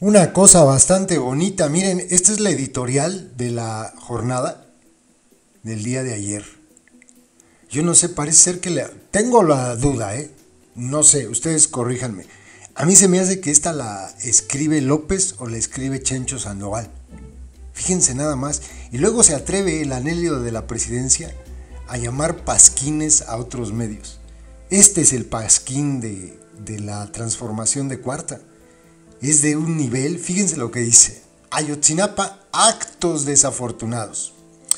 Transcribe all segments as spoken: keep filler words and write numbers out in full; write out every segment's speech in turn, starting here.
Una cosa bastante bonita, miren, esta es la editorial de la jornada del día de ayer. Yo no sé, parece ser que le... Tengo la duda, ¿eh? No sé, ustedes corríjanme. A mí se me hace que esta la escribe López o la escribe Chencho Sandoval. Fíjense nada más. Y luego se atreve el anhelio de la presidencia a llamar pasquines a otros medios. Este es el pasquín de, de la transformación de Cuarta. Es de un nivel, fíjense lo que dice. Ayotzinapa, actos desafortunados.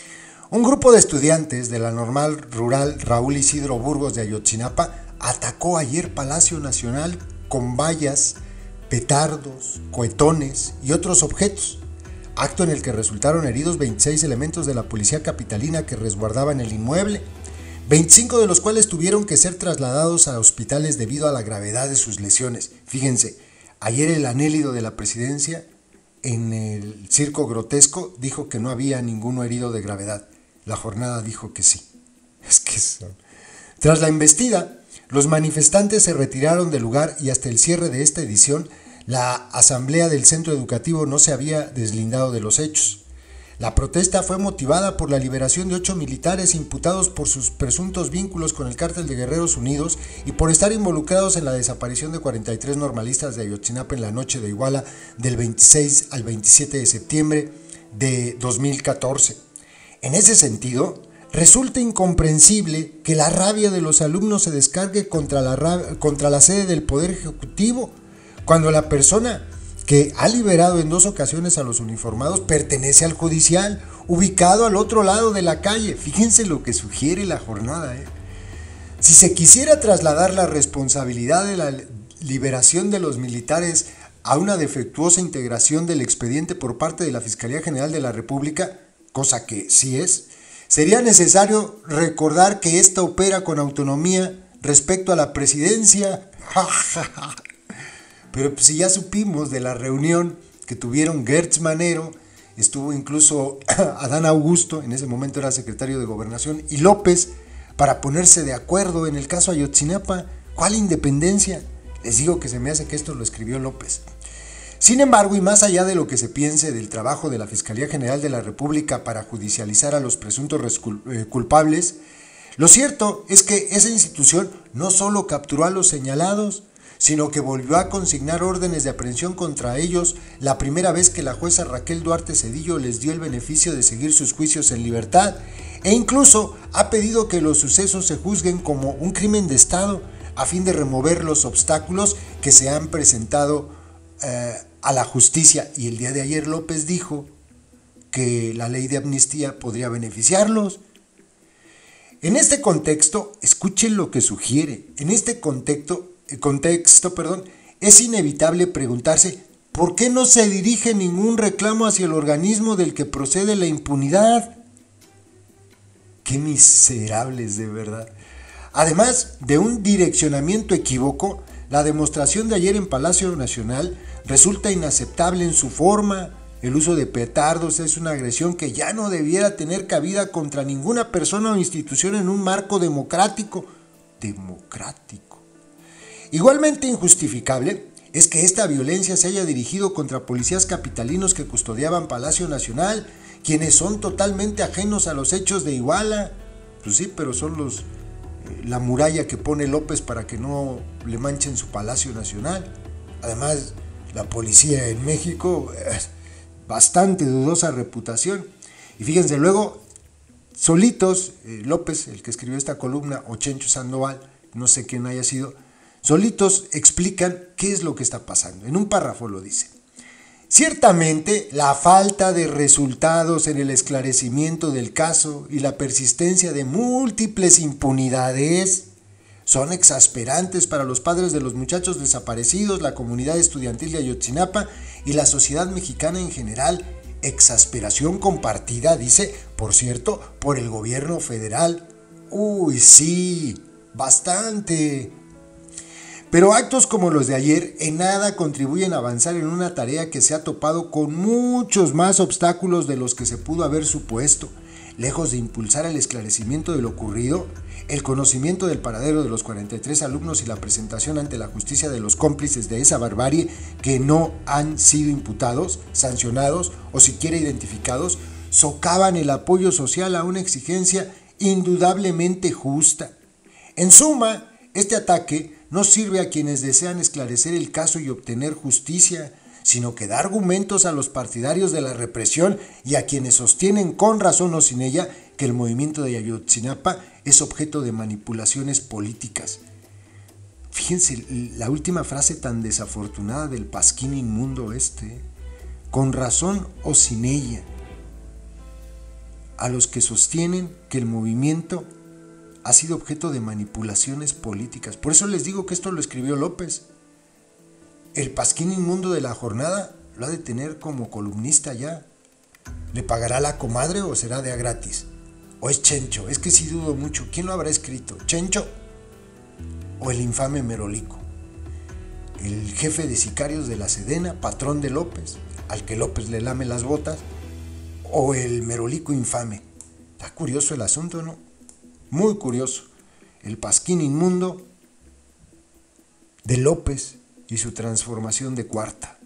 Un grupo de estudiantes de la Normal Rural Raúl Isidro Burgos de Ayotzinapa atacó ayer Palacio Nacional con vallas, petardos, cohetones y otros objetos, acto en el que resultaron heridos veintiséis elementos de la policía capitalina que resguardaban el inmueble, veinticinco de los cuales tuvieron que ser trasladados a hospitales debido a la gravedad de sus lesiones. Fíjense, ayer el anélido de la presidencia en el circo grotesco dijo que no había ninguno herido de gravedad. La jornada dijo que sí. Es que son... Tras la embestida, los manifestantes se retiraron del lugar y hasta el cierre de esta edición, la asamblea del centro educativo no se había deslindado de los hechos. La protesta fue motivada por la liberación de ocho militares imputados por sus presuntos vínculos con el cártel de Guerreros Unidos y por estar involucrados en la desaparición de cuarenta y tres normalistas de Ayotzinapa en la noche de Iguala del veintiséis al veintisiete de septiembre de dos mil catorce. En ese sentido, resulta incomprensible que la rabia de los alumnos se descargue contra la, contra la sede del Poder Ejecutivo, cuando la persona que ha liberado en dos ocasiones a los uniformados pertenece al judicial, ubicado al otro lado de la calle. Fíjense lo que sugiere la jornada, ¿eh? Si se quisiera trasladar la responsabilidad de la liberación de los militares a una defectuosa integración del expediente por parte de la Fiscalía General de la República, cosa que sí es, sería necesario recordar que ésta opera con autonomía respecto a la presidencia. Pero pues, si ya supimos de la reunión que tuvieron Gertz Manero, estuvo incluso Adán Augusto, en ese momento era secretario de Gobernación, y López, para ponerse de acuerdo en el caso Ayotzinapa. ¿Cuál independencia? Les digo que se me hace que esto lo escribió López. Sin embargo, y más allá de lo que se piense del trabajo de la Fiscalía General de la República para judicializar a los presuntos culpables, lo cierto es que esa institución no solo capturó a los señalados, sino que volvió a consignar órdenes de aprehensión contra ellos la primera vez que la jueza Raquel Duarte Cedillo les dio el beneficio de seguir sus juicios en libertad, e incluso ha pedido que los sucesos se juzguen como un crimen de Estado a fin de remover los obstáculos que se han presentado eh, a la justicia. Y el día de ayer López dijo que la ley de amnistía podría beneficiarlos. En este contexto, escuchen lo que sugiere, en este contexto, contexto, perdón, es inevitable preguntarse ¿por qué no se dirige ningún reclamo hacia el organismo del que procede la impunidad? ¡Qué miserables, de verdad! Además de un direccionamiento equívoco, la demostración de ayer en Palacio Nacional resulta inaceptable en su forma. El uso de petardos es una agresión que ya no debiera tener cabida contra ninguna persona o institución en un marco democrático. Democrático. Igualmente injustificable es que esta violencia se haya dirigido contra policías capitalinos que custodiaban Palacio Nacional, quienes son totalmente ajenos a los hechos de Iguala. Pues sí, pero son los eh, la muralla que pone López para que no le manchen su Palacio Nacional. Además, la policía en México, eh, bastante dudosa reputación. Y fíjense, luego, solitos, eh, López, el que escribió esta columna, o Chencho Sandoval, no sé quién haya sido, solitos explican qué es lo que está pasando. En un párrafo lo dice. Ciertamente, la falta de resultados en el esclarecimiento del caso y la persistencia de múltiples impunidades son exasperantes para los padres de los muchachos desaparecidos, la comunidad estudiantil de Ayotzinapa y la sociedad mexicana en general. Exasperación compartida, dice, por cierto, por el gobierno federal. Uy, sí, bastante. Pero actos como los de ayer en nada contribuyen a avanzar en una tarea que se ha topado con muchos más obstáculos de los que se pudo haber supuesto. Lejos de impulsar el esclarecimiento de lo ocurrido, el conocimiento del paradero de los cuarenta y tres alumnos y la presentación ante la justicia de los cómplices de esa barbarie que no han sido imputados, sancionados o siquiera identificados, socavan el apoyo social a una exigencia indudablemente justa. En suma, este ataque no sirve a quienes desean esclarecer el caso y obtener justicia, sino que da argumentos a los partidarios de la represión y a quienes sostienen con razón o sin ella que el movimiento de Ayotzinapa es objeto de manipulaciones políticas. Fíjense la última frase tan desafortunada del pasquín inmundo este, con razón o sin ella, a los que sostienen que el movimiento ha sido objeto de manipulaciones políticas. Por eso les digo que esto lo escribió López. El pasquín inmundo de La Jornada lo ha de tener como columnista ya. ¿Le pagará la comadre o será de a gratis? ¿O es Chencho? Es que sí dudo mucho. ¿Quién lo habrá escrito? ¿Chencho o el infame Merolico? El jefe de sicarios de la Sedena, patrón de López, al que López le lame las botas, o el Merolico infame. Está curioso el asunto, ¿no? Muy curioso. El pasquín inmundo de López y su transformación de cuarta.